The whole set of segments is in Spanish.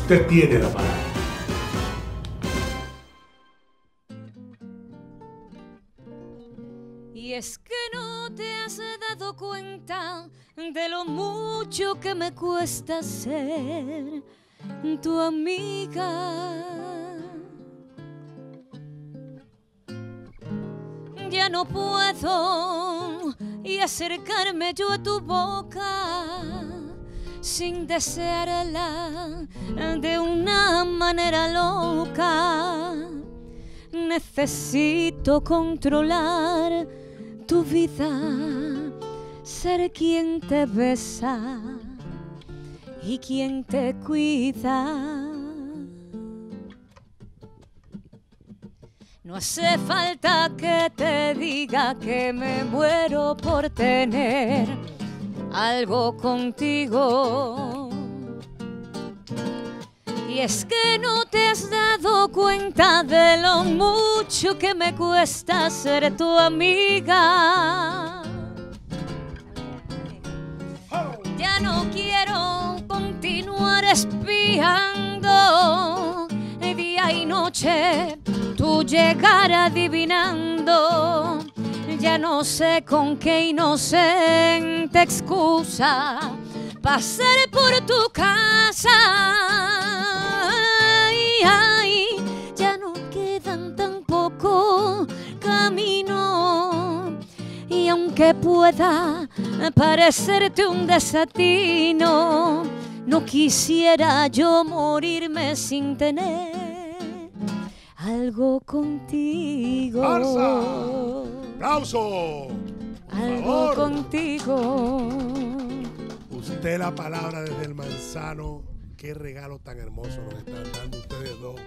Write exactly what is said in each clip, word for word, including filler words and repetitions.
Usted tiene la palabra. Y es que no te has dado cuenta de lo mucho que me cuesta ser tu amiga. Ya no puedo y acercarme yo a tu boca sin desearla de una manera loca. Necesito controlar tu vida, ser quien te besa y quien te cuida. No hace falta que te diga que me muero por tener algo contigo. Y es que no te has dado cuenta de lo mucho que me cuesta ser tu amiga. Ya no quiero continuar espiando día y noche tu llegar adivinando. Ya no sé con qué inocente excusa pasaré por tu casa. Ay, ay, ya no quedan tan poco camino. Y aunque pueda parecerte un desatino, no quisiera yo morirme sin tener algo contigo. ¡Farsa! ¡Aplauso! Algo contigo. Usted la palabra desde el Manzano. Qué regalo tan hermoso nos están dando ustedes dos.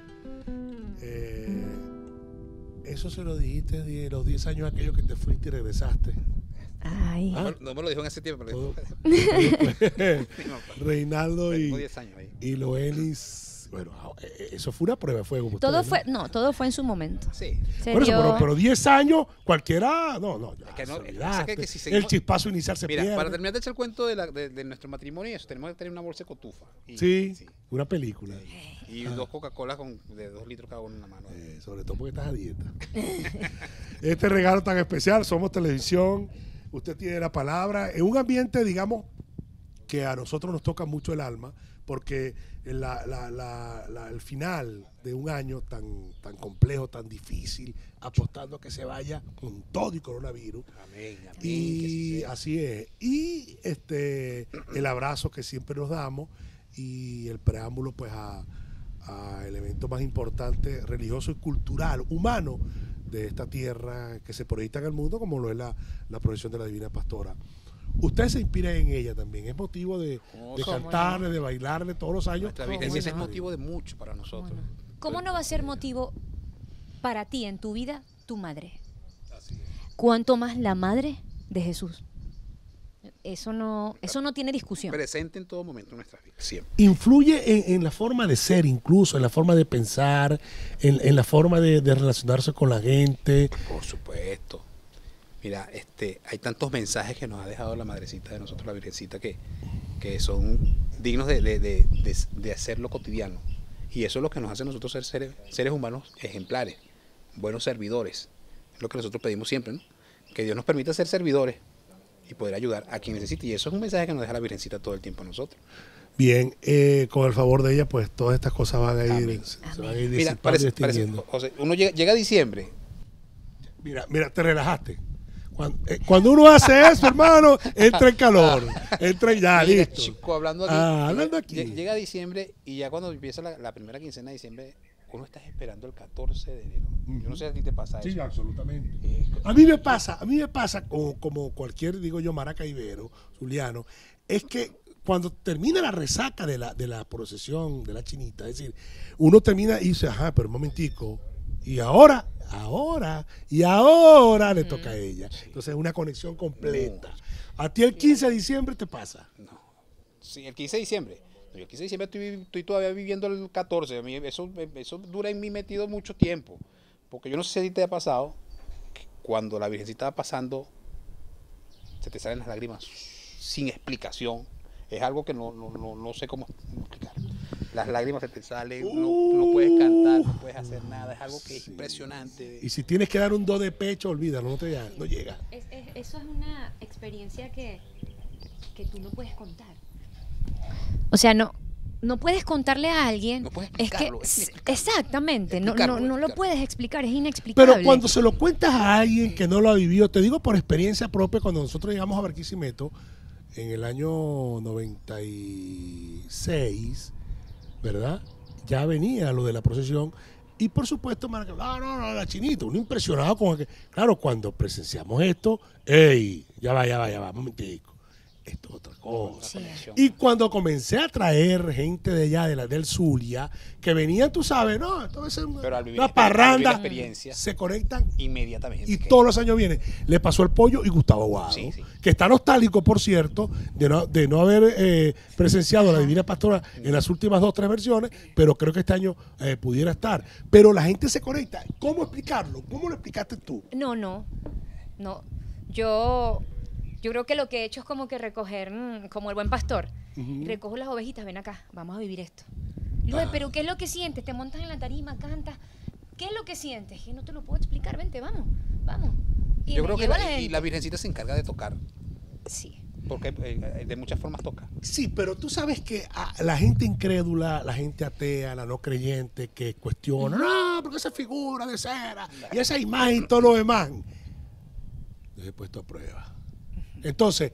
Eh, eso se lo dijiste de los diez años aquellos que te fuiste y regresaste. Ay. ¿Ah? No, no me lo dijo en ese tiempo. Pero Reinaldo y, diez años ahí. y Loelis. Bueno, eso fue una prueba de fuego. Todo ustedes, fue, no, todo fue en su momento. Sí. Por eso, pero, pero diez años, cualquiera, no, no, ya, Es que no, se es olvidaste. que si seguimos, el chispazo inicial se mira, pierde. para terminar de echar el cuento de, la, de, de nuestro matrimonio y eso, tenemos que tener una bolsa de cotufa. Y, sí, sí, una película. Y, y dos Coca-Cola con de dos litros cada uno en la mano. Eh, sobre todo porque estás a dieta. Este regalo tan especial, Somos Televisión, usted tiene la palabra, en un ambiente, digamos, que a nosotros nos toca mucho el alma, porque la, la, la, la, el final de un año tan, tan complejo, tan difícil, apostando a que se vaya con todo y coronavirus. Amén, amén. Y así es. Y este el abrazo que siempre nos damos y el preámbulo pues a, a el evento más importante religioso y cultural, humano de esta tierra que se proyecta en el mundo, como lo es la, la procesión de la Divina Pastora. Usted se inspira en ella también, es motivo de, de cantarle, de bailarle todos los años. Nuestra Virgen es motivo de mucho para nosotros. ¿Cómo no va a ser motivo para ti en tu vida tu madre? ¿Cuánto más la madre de Jesús? Eso no, eso no tiene discusión. Presente en todo momento en nuestras vidas, siempre. Influye en, en la forma de ser, incluso en la forma de pensar, en, en la forma de, de relacionarse con la gente. Por supuesto. Mira, este, hay tantos mensajes que nos ha dejado la madrecita de nosotros, la Virgencita, que, que son dignos de, de, de, de, de hacerlo cotidiano. Y eso es lo que nos hace a nosotros ser seres, seres humanos ejemplares, buenos servidores. Es lo que nosotros pedimos siempre, ¿no? Que Dios nos permita ser servidores y poder ayudar a quien necesite. Y eso es un mensaje que nos deja la Virgencita todo el tiempo a nosotros. Bien, eh, con el favor de ella, pues todas estas cosas van a ir, se van a ir Mira, parece, parece, o sea, uno llega, llega a diciembre. Mira, mira, te relajaste. Cuando, eh, cuando uno hace eso, hermano, entra en calor. Entra ya, Mira, listo. Chico, hablando aquí, Ah, hablando aquí. Llega, llega diciembre y ya cuando empieza la, la primera quincena de diciembre, uno está esperando el catorce de enero. Uh-huh. Yo no sé si a ti te pasa eso. Sí, absolutamente. Eh, a mí me pasa, a mí me pasa como, como cualquier, digo yo, maracaibero, zuliano, es que cuando termina la resaca de la, de la procesión de la chinita, es decir, uno termina y dice, ajá, pero un momentico, y ahora, ahora, y ahora le toca a ella. Entonces es una conexión completa. No. ¿A ti el quince de diciembre te pasa? No. Sí, el quince de diciembre. Yo el quince de diciembre estoy, estoy todavía viviendo el catorce. A mí eso, eso dura en mí metido mucho tiempo. Porque yo no sé si a ti te ha pasado que cuando la Virgencita va pasando, se te salen las lágrimas sin explicación. Es algo que no, no, no, no sé cómo explicar. las lágrimas se te salen, no, no puedes cantar, no puedes hacer nada, es algo que es Sí. impresionante. Y si tienes que dar un do de pecho, olvídalo, no, te, llega- no llega. Es- es- eso es una experiencia que, que tú no puedes contar. O sea, no, no puedes contarle a alguien. No puedes es que explicarlo, es s- inexplicable. exactamente, no, Explicarlo, no, no lo explicarlo. puedes explicar, es inexplicable. Pero cuando se lo cuentas a alguien que no lo ha vivido, te digo por experiencia propia, cuando nosotros llegamos a Barquisimeto en el año noventa y seis, ¿verdad? Ya venía lo de la procesión y por supuesto, Maraca, no, no, no, la chinita, uno impresionado con que, claro, cuando presenciamos esto, ey, ya va, ya va, ya va, un momentico, esto es otra cosa. Sí. Y cuando comencé a traer gente de allá, de la del Zulia, que venían, tú sabes, no, esto es una, Pero al vivir una exper- al vivir parranda, la experiencia, se conectan inmediatamente. y que- todos los años viene. Le pasó el Pollo y Gustavo Aguado, Sí, sí. que está nostálgico, por cierto, de no, de no haber eh, presenciado la Divina Pastora en las últimas dos tres versiones, pero creo que este año eh, pudiera estar. Pero la gente se conecta. ¿Cómo explicarlo? ¿Cómo lo explicaste tú? No, no, no. Yo, yo creo que lo que he hecho es como que recoger, mm, como el buen pastor. Ujú. Recojo las ovejitas, ven acá, vamos a vivir esto. Luego, Ah. pero ¿qué es lo que sientes? Te montas en la tarima, cantas. ¿Qué es lo que sientes? Que no te lo puedo explicar, vente, vamos, vamos. Y Yo me creo que llevo a la, la y gente. la Virgencita se encarga de tocar, Sí. porque eh, de muchas formas toca. Sí, pero tú sabes que a la gente incrédula, la gente atea, la no creyente, que cuestiona, no, porque esa figura de cera y esa imagen y todo lo demás. Yo he puesto a prueba. Entonces,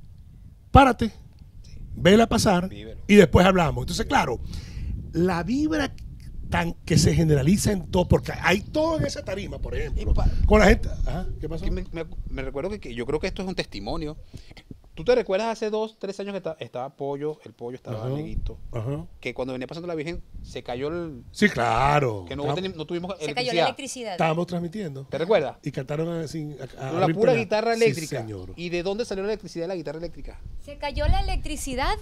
párate, vela pasar Vívelo. y después hablamos. Entonces, claro, la vibra tan que se generaliza en todo, porque hay todo en esa tarima, por ejemplo, Y pa- con la gente. Ajá, ¿qué pasó? Que me, me- me recuerdo que, que yo creo que esto es un testimonio. ¿Tú te recuerdas hace dos, tres años que esta- estaba Pollo, el Pollo estaba Ajá, Neguito, ajá. que cuando venía pasando la Virgen se cayó el... Sí, claro. que no, Estábamos- teni- no tuvimos Se cayó la electricidad. Estábamos transmitiendo. ¿Te recuerdas? Y cantaron así. a- a- La abrir pura pena. guitarra Sí, eléctrica. señor. ¿Y de dónde salió la electricidad de la guitarra eléctrica? Se cayó la electricidad.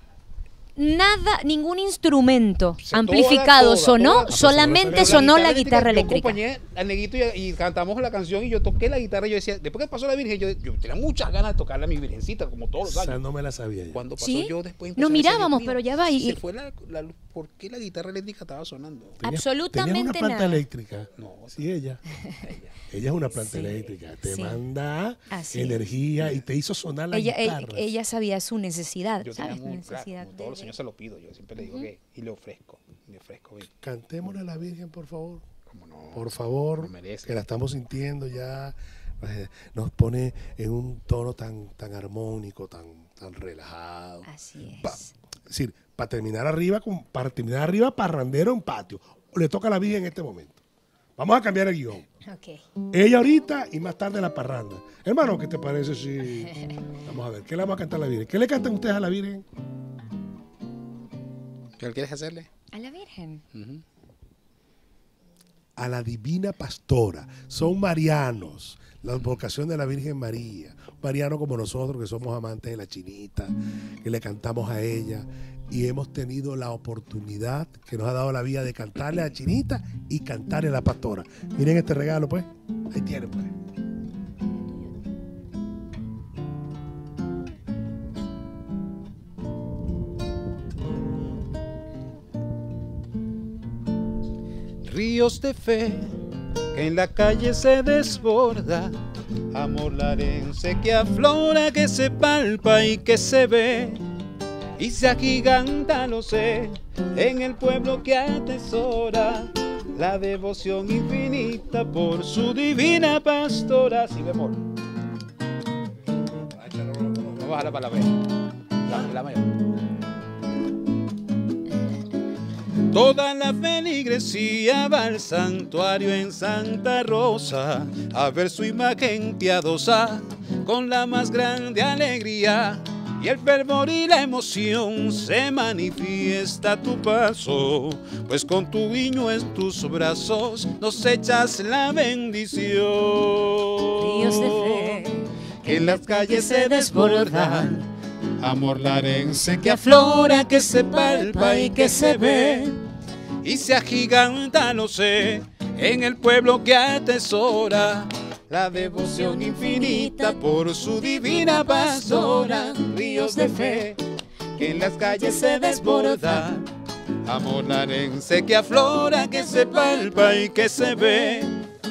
Nada, ningún instrumento Se- amplificado toda, toda, sonó, toda. Ah, pues solamente Pero sonó la guitarra Yo eléctrica. acompañé al Neguito y, y cantamos la canción y yo toqué la guitarra y yo decía, después que pasó la Virgen, yo, yo tenía muchas ganas de tocarle a mi Virgencita, como todos los O sea, años. no me la sabía yo. Cuando pasó ¿Sí? yo después Nos empecé a decir, mirábamos, Dios pero mío, ya va, y- se fue la, la luz. ¿Por qué la guitarra eléctrica estaba sonando? Tenías- absolutamente tenías una planta nada. eléctrica. No. Sí, ella. Ella es una planta Sí, eléctrica. Te sí. manda Así energía y te hizo sonar la Ella, guitarra. ella, ella sabía su necesidad, Yo ¿sabes? tenía Su muy, claro, necesidad. como todos los de- años se lo pido, yo siempre le digo que, y le ofrezco, le ofrezco, ven, Cantémosle a la Virgen, por favor. como no, Por favor, lo merece. que la estamos sintiendo ya. eh, Nos pone en un tono tan, tan armónico, tan, tan relajado. Así Pa- es. es decir, para terminar arriba, con- para terminar arriba, parrandero en patio. Le toca a la Virgen en este momento. Vamos a cambiar el guión. Ok. Ella ahorita y más tarde la parranda. Hermano, ¿qué te parece si... Vamos a ver, ¿qué le vamos a cantar a la Virgen? ¿Qué le cantan ustedes a la Virgen? ¿Qué quieres hacerle? A la Virgen. Ujú. A la Divina Pastora. Son marianos. La vocación de la Virgen María. Mariano como nosotros, que somos amantes de la chinita, que le cantamos a ella. Y hemos tenido la oportunidad que nos ha dado la vida de cantarle a la chinita y cantarle a la pastora. Miren este regalo, pues. Ahí tienen, pues. Ríos de fe que en la calle se desborda, amor larense que aflora, que se palpa y que se ve, y se agiganta, lo sé, en el pueblo que atesora la devoción infinita por su divina pastora. Si bemol. Vamos a bajarla para la B. La, la mayor. Toda la feligresía va al santuario en Santa Rosa a ver su imagen piadosa con la más grande alegría, y el fervor y la emoción se manifiesta a tu paso, pues con tu niño en tus brazos nos echas la bendición. Ríos de fe que en las calles se desbordan, amor larense que aflora, que se palpa y que se ve, y se agiganta, lo sé, en el pueblo que atesora la devoción infinita por su divina pastora. Ríos de fe que en las calles se desbordan, Amor narense que aflora, que se palpa y que se ve,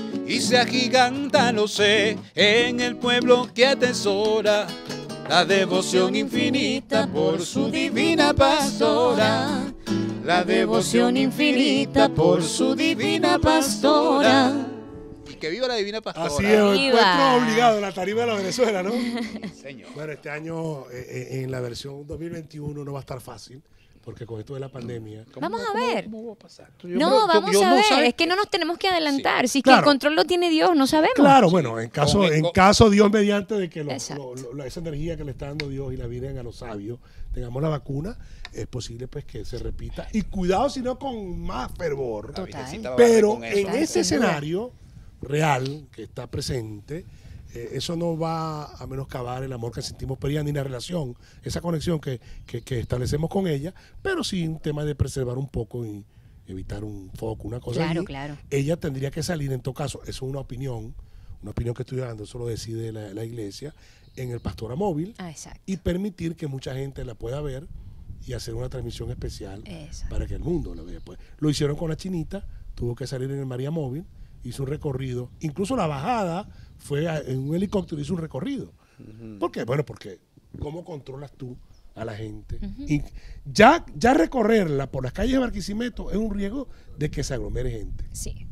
y se agiganta, lo sé, en el pueblo que atesora la devoción infinita por su divina pastora. La devoción infinita por su divina pastora. Y que viva la divina pastora. Así es, el Viva. encuentro obligado en la tarima de la Venezuela, ¿no? Señor. Bueno, este año eh, eh, en la versión dos mil veintiuno no va a estar fácil, porque con esto de la pandemia... Vamos a ¿Cómo- ver. ¿Cómo va a pasar? Yo- No, yo- vamos yo a no ver. sabe- Es que no nos tenemos que adelantar. Si es Claro. que el control lo tiene Dios, no sabemos. Claro, bueno, en caso, Con- en con- caso Dios mediante de que los- Exacto. lo- lo- esa energía que le está dando Dios y la Virgen a los sabios, tengamos la vacuna, es posible pues que se repita. Y cuidado si no con más fervor. La Total. Virgencita va a barrer Pero con eso. en Claro, ese sin duda. escenario real que está presente, eh, eso no va a menoscabar el amor que sentimos por ella ni la relación, esa conexión que, que- que establecemos con ella, pero sí un tema de preservar un poco y evitar un foco, una cosa. Claro, allí. claro. Ella tendría que salir, en todo caso, eso es una opinión, una opinión que estoy dando, eso lo decide la, la iglesia, en el Pastora Móvil Ah, exacto. y permitir que mucha gente la pueda ver y hacer una transmisión especial Exacto. para que el mundo lo vea. Pues, lo hicieron con la chinita, tuvo que salir en el María Móvil, hizo un recorrido, incluso la bajada fue a- en un helicóptero, hizo un recorrido. ¿Por qué? Bueno, porque ¿cómo controlas tú a la gente? Y ya, ya recorrerla por las calles de Barquisimeto es un riesgo de que se aglomere gente. Sí,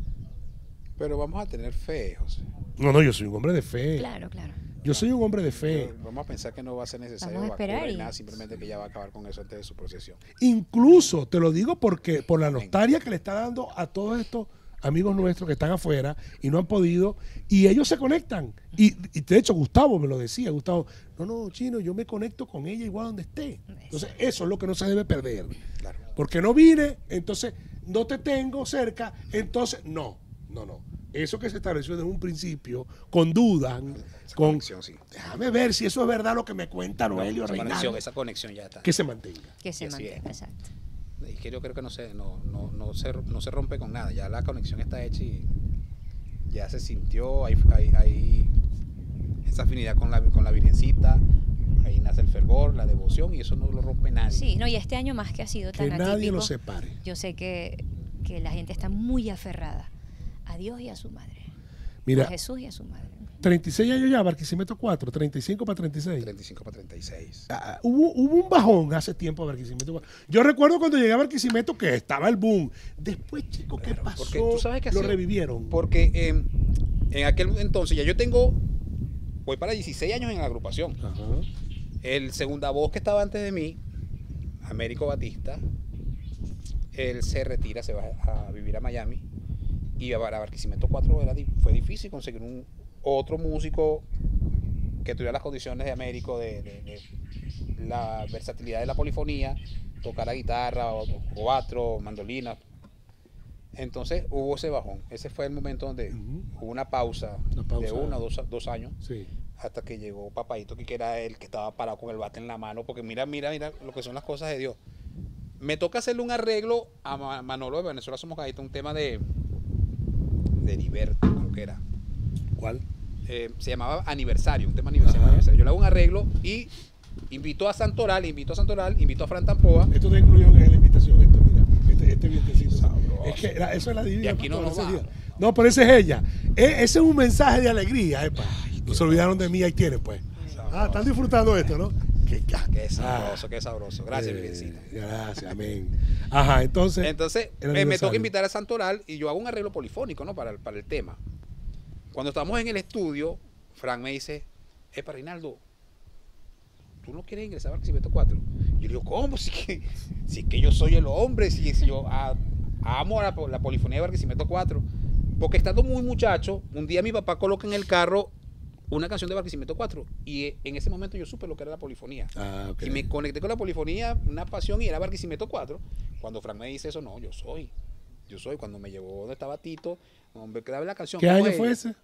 Pero vamos a tener fe, José. No, no, yo soy un hombre de fe. claro, claro. Yo soy un hombre de fe. Vamos a pensar que no va a ser necesario Vamos a esperar vacuna ni y- nada, simplemente que ella va a acabar con eso antes de su procesión. Incluso, te lo digo porque por la nostalgia que le está dando a todos estos amigos nuestros que están afuera y no han podido, y ellos se conectan. Y, y de hecho, Gustavo me lo decía, Gustavo, no, no, Chino, yo me conecto con ella igual donde esté. Entonces, eso es lo que no se debe perder. Claro. Porque no vine, entonces no te tengo cerca, entonces no, no, no. Eso que se estableció desde un principio, con dudas, Esa con... conexión, sí. Déjame ver si eso es verdad lo que me cuenta Noelio esa, Reinaldo. conexión, esa conexión ya está. Que se mantenga. Que se Así mantenga, es. exacto. Y que yo creo que no se, no, no, no, se, no se rompe con nada. Ya la conexión está hecha y ya se sintió, hay, hay, hay esa afinidad con la, con la Virgencita, ahí nace el fervor, la devoción, y eso no lo rompe nadie. Sí, no, y este año más que ha sido Que tan nadie atípico, lo separe. yo sé que, que la gente está muy aferrada a Dios y a su madre. Mira, A Jesús y a su madre. treinta y seis años ya, Barquisimeto cuatro, treinta y cinco para treinta y seis. treinta y cinco para treinta y seis. Ah, hubo, hubo un bajón hace tiempo a Barquisimeto cuatro. Yo recuerdo cuando llegué a Barquisimeto que estaba el boom. Después, chicos, ¿qué Claro, pasó? porque tú sabes que ha lo sido- revivieron. Porque eh, en aquel entonces ya yo tengo, voy para dieciséis años en la agrupación. Ajá. El segunda voz que estaba antes de mí, Américo Batista, él se retira, se va a vivir a Miami. Y para Barquisimeto cuatro era, di- fue difícil conseguir un otro músico que tuviera las condiciones de Américo, de, de- de la versatilidad de la polifonía, tocar la guitarra, o, cuatro, mandolina. Entonces hubo ese bajón. Ese fue el momento donde Ujú. hubo una pausa, Una pausa. de uno o dos, dos años, Sí. hasta que llegó Papaito, que era el que estaba parado con el bate en la mano, porque mira, mira, mira lo que son las cosas de Dios. Me toca hacerle un arreglo a Ma- Manolo de Venezuela Somos Gaita, un tema de de Heriberto, creo que era. ¿Cuál? Eh, se llamaba Aniversario, un tema aniversario, Ajá. aniversario. Yo le hago un arreglo y invito a Santoral, invito a Santoral, invito a Fran Tampoa. Esto te incluyó en la invitación, esto, mira. Este, este vientecito. Sabroso. Es que la- eso es la divina. Y aquí no pastora, nos ese va. día. No, pero ese es ella. E- ese es un mensaje de alegría, epa. No se olvidaron de mí, ahí tienen, pues. Ah, están disfrutando esto, ¿no? Qué, ca- Qué sabroso, Ah. qué sabroso. Gracias, Eh, Virgencita. Gracias, amén. Ajá, entonces. Entonces, el eh, me aniversario. toca invitar a Santoral y yo hago un arreglo polifónico, ¿no? Para el, para el tema. Cuando estamos en el estudio, Frank me dice, epa, Reinaldo, ¿tú no quieres ingresar a Barquisimeto cuatro? Yo le digo, ¿cómo? Si que, si que yo soy el hombre, si, si yo ah, amo la, la polifonía de Barquisimeto cuatro. Porque estando muy muchacho, un día mi papá coloca en el carro una canción de Barquisimeto cuatro y eh, en ese momento yo supe lo que era la polifonía. Ah, ok. Y me conecté con la polifonía, una pasión, y era Barquisimeto cuatro. Cuando Frank me dice eso, no, yo soy. Yo soy. Cuando me llevó donde estaba Tito, hombre, que daba la canción. ¿Qué ¿cómo año es? fue ese?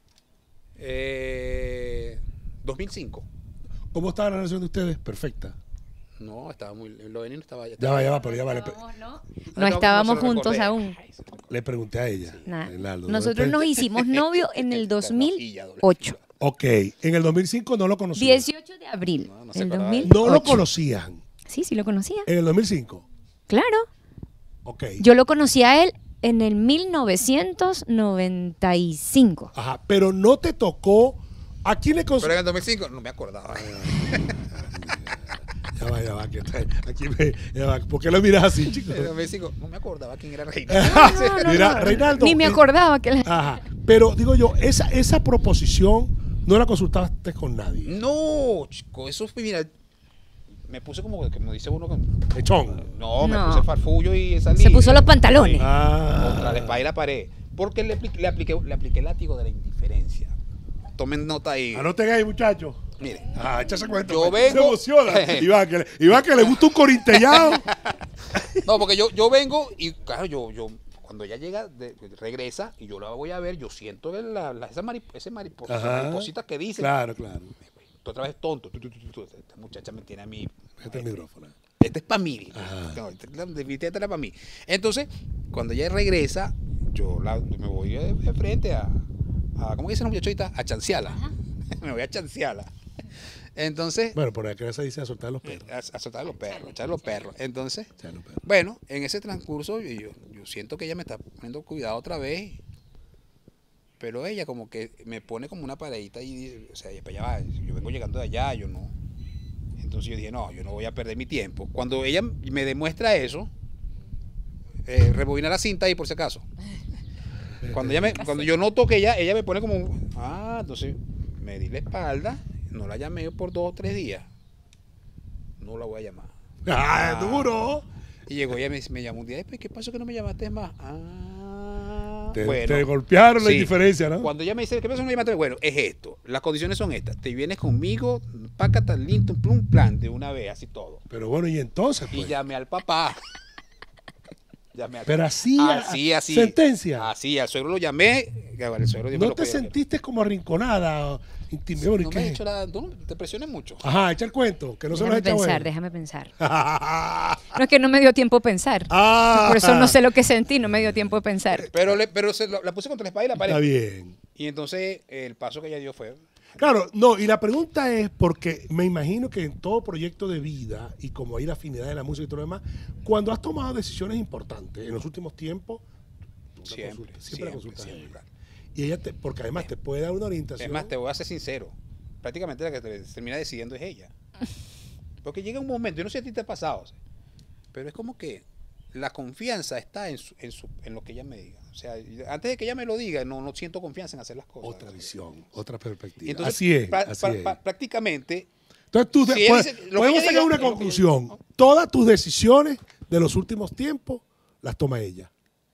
Eh, dos mil cinco. ¿Cómo estaba la relación de ustedes? Perfecta. No, estaba muy. Lo no estaba Ya va, ya va, pero ya va. Le, pre- No, no, estábamos no se lo juntos recordé. aún. Ay, se lo recordé. le pregunté a ella. Nah. Reinaldo, ¿no? Nosotros nos hicimos novios en el dos mil ocho. Ok, en el dos mil cinco no lo conocían. dieciocho de abril No, no se del acordaba de dos mil ocho. No lo conocían. Sí, sí lo conocía. En el dos mil cinco. Claro. Ok. Yo lo conocí a él en el mil novecientos noventa y cinco. Ajá, pero no te tocó. ¿A quién le Pero en consultaste? el dos mil cinco no me acordaba. Ya va, ya va, que está, aquí me, ya va. ¿Por qué lo miras así, chicos? En el dos mil cinco no me acordaba quién era Reinaldo. No, no, Mira, no. Reinaldo. Ni me eh, acordaba que... la- Ajá. Pero digo yo, esa, esa proposición no la consultaste con nadie. No, chico, eso fue, mira, me puse como, como dice uno, con- Echón. no, me No. puse farfullo y salí. Se puso los pantalones. Ah. Contra la espalda y la pared. Porque le, apli- le apliqué, le apliqué el látigo de la indiferencia. Tomen nota ahí. Anoten ahí, muchachos. Mire, Ah, échase cuenta. Yo pues. Se vengo- emociona. Iván, que, le- Iván, que le gusta un corintellado. no, porque yo, yo vengo y claro, yo, yo cuando ella llega, de- regresa y yo la voy a ver, yo siento que la, la- esa marip- ese mariposa, Ajá. mariposita que dice, Claro, claro. tú otra vez tonto, tú, tú, tú, tú, esta muchacha me tiene a mí. Este es el micrófono. Este es para mí. Ajá. No, este, la- definitivamente era para mí. Entonces, cuando ella regresa, yo la- me voy de, de frente a, a, ¿cómo dice la muchachita? A chancearla. me voy a chancearla. Entonces, Bueno, por acá se dice a soltar los perros. a, a soltar a los perros, a echar los perros. Entonces, Echar los perros. bueno, en ese transcurso yo, yo, yo siento que ella me está poniendo cuidado otra vez. Pero ella como que me pone como una paredita y, o sea, ella, ya va, yo vengo llegando de allá, yo no. Entonces yo dije, no, yo no voy a perder mi tiempo. Cuando ella me demuestra eso, eh, rebobina la cinta ahí por si acaso. Cuando, ella me, cuando yo noto que ella, ella me pone como, ah, entonces me di la espalda, no la llamé por dos o tres días. No la voy a llamar. ¡Ah, duro! Y llegó ella me, me llamó un día, "Pues, ¿qué pasó que no me llamaste más? Ah, Te, bueno. te golpearon la Sí. indiferencia, ¿no? Cuando ella me dice, ¿qué pasó que no me llamaste? Bueno, es esto. Las condiciones son estas. Te vienes conmigo, pácata, lindo, un plan de una vez, así todo. Pero bueno, y entonces, Y pues. llamé al papá. Llamé al Pero así, así, así. sentencia. Así, al suegro lo llamé. El suegro dijo, ¿No "Lo te podía- sentiste como arrinconada? o intimidada? No ¿Qué? me he hecho nada, no, te presiones mucho. Ajá, echa el cuento, que no se lo Déjame has echado pensar, él. déjame pensar. ah, No es que no me dio tiempo a pensar. Por eso no sé lo que sentí, no me dio tiempo de pensar. Pero, le, pero se, lo- la puse contra la espalda y la Está pared. bien. Y entonces el paso que ella dio fue, Claro, no, y la pregunta es porque me imagino que en todo proyecto de vida y como hay la afinidad de la música y todo lo demás, cuando has tomado decisiones importantes en los últimos tiempos, tú la siempre, consultas, siempre, la siempre, consultas a siempre. ella. Y ella te, porque además te puede dar una orientación. Es más, te voy a ser sincero. Prácticamente la que te termina decidiendo es ella. Porque llega un momento, yo no sé si a ti te ha pasado, o sea, pero es como que la confianza está en, su, en, su, en lo que ella me diga. O sea, antes de que ella me lo diga, no, no siento confianza en hacer las cosas. Otra visión, otra perspectiva. Y entonces, así es, pra- así pra- es. pra- prácticamente, Entonces tú si te- él puedes- dice- lo que podemos ella sacar diga, una es lo que- conclusión. Todas tus decisiones de los últimos tiempos las toma ella.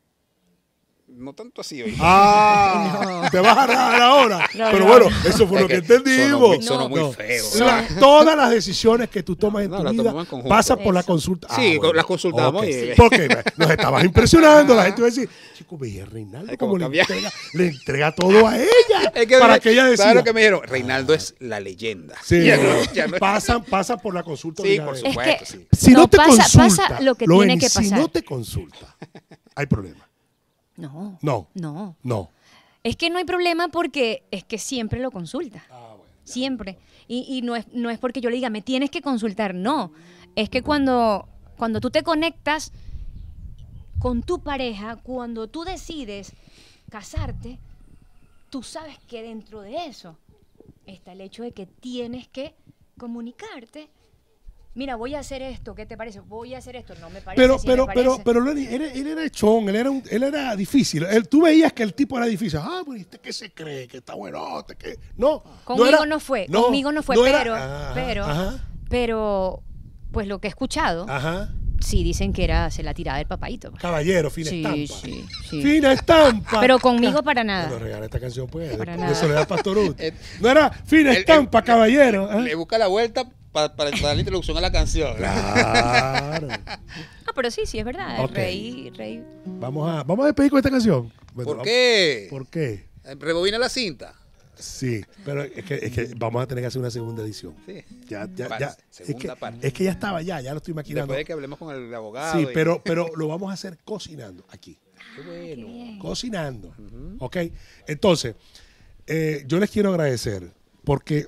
no tanto así hoy. Ah, te vas a rajar ahora. No, Pero no. bueno, eso fue Es lo que que entendimos. sonó muy- sonó muy No. feo. La- todas las decisiones que tú tomas en No, tu las vida tomamos en conjunto. pasan por la Eso. consulta. Sí, las consultamos ok. y- Porque nos estabas impresionando. La gente va a decir, chico, veía a Reinaldo Ay, como cómo le cambia. entrega, le entrega todo a ella Es que para me- que ella ¿sabes decida. lo que me dijeron? Reinaldo es la leyenda. Sí, Ya no- ya no- pasan, pasan por la consulta. Sí, obligada por de ella. Es supuesto, que sí. Si no, no, te pasa- consulta, pasa lo que lo tiene en- que Si pasar. no te consulta, hay problema. No, No, no. no. Es que no hay problema porque es que siempre lo consulta. Siempre. Y, y no, es, no es porque yo le diga, me tienes que consultar. No. Es que cuando, cuando tú te conectas con tu pareja, cuando tú decides casarte, tú sabes que dentro de eso está el hecho de que tienes que comunicarte. Mira, voy a hacer esto, ¿qué te parece? Voy a hacer esto, no me parece. Pero, sí pero, me pero, parece. pero él, él- él era echón, él era, un- él era difícil. Él- tú veías que el tipo era difícil. Ah, pues ¿este qué se cree? Que está buenote, que no. Conmigo era- no fue, conmigo no fue, era- pero, ajá, pero, Ajá, pero, pues lo que he escuchado, ajá. sí dicen que era se la tirada del papaito. Caballero, fina Sí, estampa. sí, sí. Fina estampa. Pero conmigo para nada. Bueno, regala esta canción, pues. Para de, nada. de Soledad Pastorut. Eh, No era fina él- estampa, él- caballero. ¿eh? Le busca la vuelta pa- para, para la introducción a la canción. Claro. Ah, pero sí, sí, es verdad. Ok. Reí, reí. Vamos a, vamos a despedir con esta canción. Bueno, ¿Por vamos- qué? ¿Por qué? Eh, Rebobina la cinta. Sí, pero es que, es que vamos a tener que hacer una segunda edición. Sí. Ya, ya, Parte, ya. Es segunda que, parte. es que ya estaba ya, ya lo estoy maquinando. Después de que hablemos con el abogado. Sí, y- pero, pero lo vamos a hacer cocinando aquí. Qué bueno. bien. Cocinando. ¿Ok? Entonces, eh, yo les quiero agradecer porque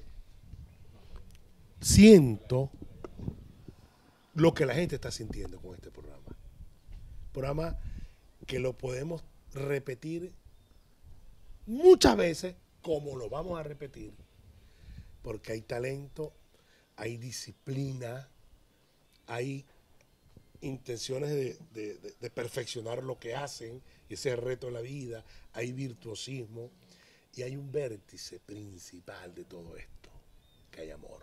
siento lo que la gente está sintiendo con este programa. programa que lo podemos repetir muchas veces, como lo vamos a repetir, porque hay talento, hay disciplina, hay intenciones de, de, de, de perfeccionar lo que hacen, y ese es el reto de la vida, hay virtuosismo, y hay un vértice principal de todo esto, que hay amor.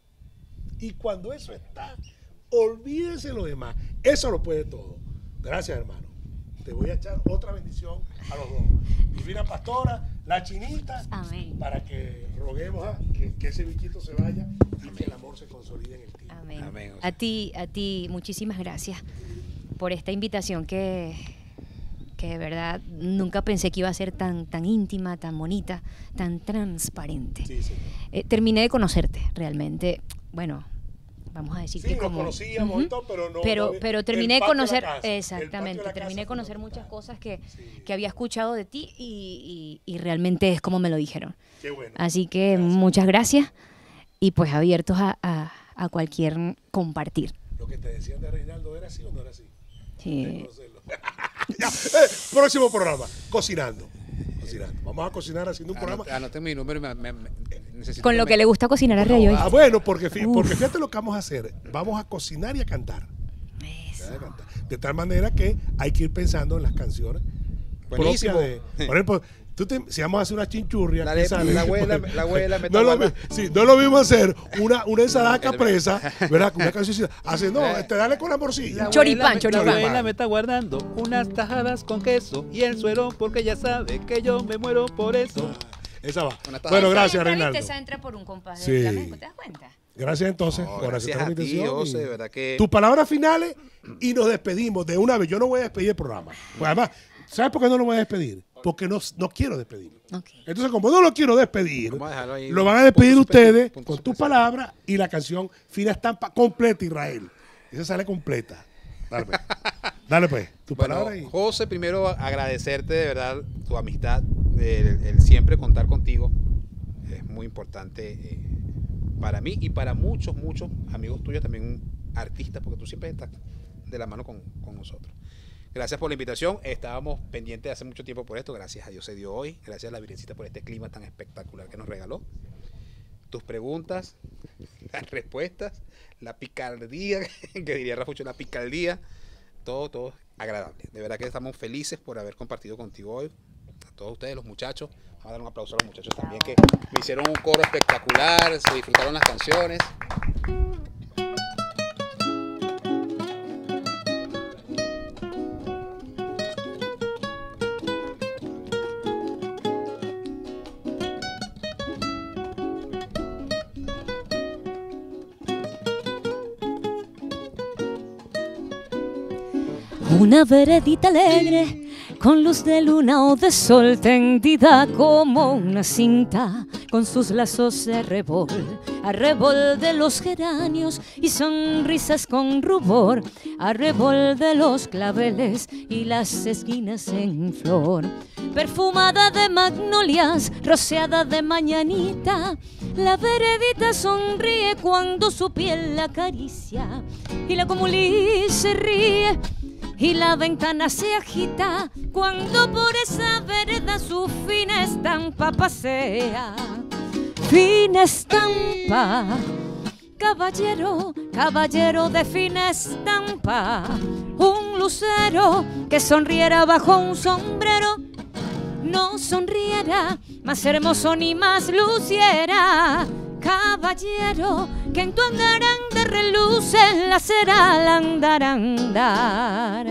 Y cuando eso está, olvídese lo demás, eso lo puede todo. Gracias, hermano. Te voy a echar otra bendición a los dos. Divina Pastora, la Chinita, amén, para que roguemos a que, que ese bichito se vaya y amén, que el amor se consolide en el tiempo. Amén. Amén. A ti, a ti, muchísimas gracias por esta invitación que, que de verdad nunca pensé que iba a ser tan, tan íntima, tan bonita, tan transparente. Sí, sí. Eh, terminé de conocerte realmente. Bueno, vamos a decir sí, que nos como conocíamos, uh-huh, y todo, pero no. Pero, no, pero terminé de conocer, casa, exactamente, terminé de conocer no, muchas cosas que, sí, que había escuchado de ti y, y, y realmente es como me lo dijeron. Qué bueno. Así que Gracias. Muchas gracias y pues abiertos a, a, a cualquier compartir. Lo que te decían de Reinaldo, ¿era así o no era así? Sí. Ya, eh, próximo programa, cocinando. Cocinando. Vamos a cocinar haciendo un programa. Anote mi número, me, me, me, necesito Con lo me... que le gusta cocinar a Rey hoy. Ah, bueno, porque, fí, porque fíjate lo que vamos a hacer. Vamos a cocinar y a cantar. Eso. A cantar. De tal manera que hay que ir pensando en las canciones Buenísimo. propias de. Por ejemplo, tú te, si vamos a hacer una chinchurria, La, ¿qué de, sale? la abuela, la abuela me no, lo, guarda. sí, no lo mismo hacer una, una ensalada capresa, ¿verdad? Una canción hace, no, te dale con la morcilla. La Choripán, me, choripán. La abuela me está guardando unas tajadas con queso y el suero porque ya sabe que yo me muero por eso. Esa va. Una taza. Bueno, Esa gracias, entra, Reinaldo. ¿viste? Esa entra por un compás de Sí. flamenco, ¿te das cuenta? Gracias entonces No, por gracias aceptar la a ti, invitación. José, y de verdad que- Tus palabras finales y nos despedimos de una vez. Yo no voy a despedir el programa. Pues además, ¿sabes por qué no lo voy a despedir? Porque no, no quiero despedirlo. Okay. Entonces, como no lo quiero despedir, Vamos a dejarlo ahí. lo van a despedir Punto suspensivo, ustedes punto con tus suspensivo. palabras y la canción Fina Estampa completa, Israel. Esa sale completa. Dale pues. Dale pues. Tu Bueno, palabra y... José, primero agradecerte de verdad tu amistad, el, el siempre contar contigo. Es muy importante eh, para mí y para muchos, muchos amigos tuyos, también artistas, porque tú siempre estás de la mano con, con nosotros. Gracias por la invitación. Estábamos pendientes de hace mucho tiempo por esto. Gracias a Dios se dio hoy. Gracias a la Virgencita por este clima tan espectacular que nos regaló. Tus preguntas, las respuestas, la picardía, que diría Rafucho, la picardía, todo, todo agradable. De verdad que estamos felices por haber compartido contigo hoy. A todos ustedes, los muchachos. Vamos a dar un aplauso a los muchachos también que me hicieron un coro espectacular, se disfrutaron las canciones. Una veredita alegre, con luz de luna o de sol tendida como una cinta, con sus lazos de arrebol, arrebol de los geranios y sonrisas con rubor, arrebol de los claveles y las esquinas en flor. Perfumada de magnolias, rociada de mañanita, la veredita sonríe cuando su piel la acaricia y la comulí se ríe. Y la ventana se agita cuando por esa vereda su fina estampa pasea. Fina estampa, caballero, caballero de fina estampa. Un lucero que sonriera bajo un sombrero, no sonriera más hermoso ni más luciera. Caballero, que en tu andaranda reluce la cera al andar andar.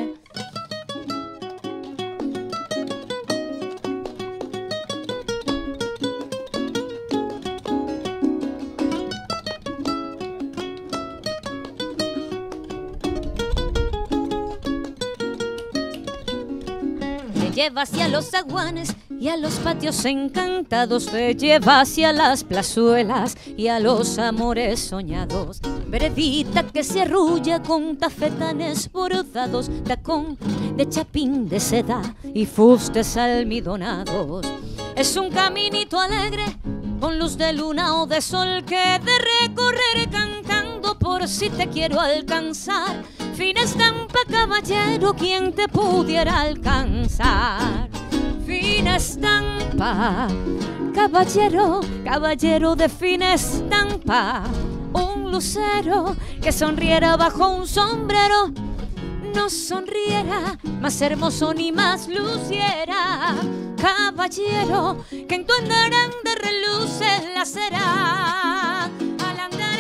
Te lleva hacia los zaguanes y a los patios encantados, te lleva hacia las plazuelas y a los amores soñados. Veredita que se arrulla con tafetanes bordados, tacón de chapín de seda y fustes almidonados. Es un caminito alegre con luz de luna o de sol que de recorrer cantando por si te quiero alcanzar. fina estampa, caballero, quien te pudiera alcanzar. Fina estampa, caballero, caballero de fina estampa. Un lucero que sonriera bajo un sombrero, no sonriera, más hermoso ni más luciera. Caballero, que en tu andarán de reluce la será. Al andar,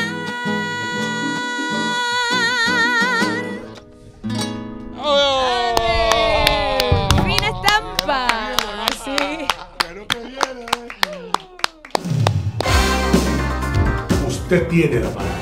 andar. ¡Oh! Fina estampa. Sí. Pero que viene. Usted tiene la palabra.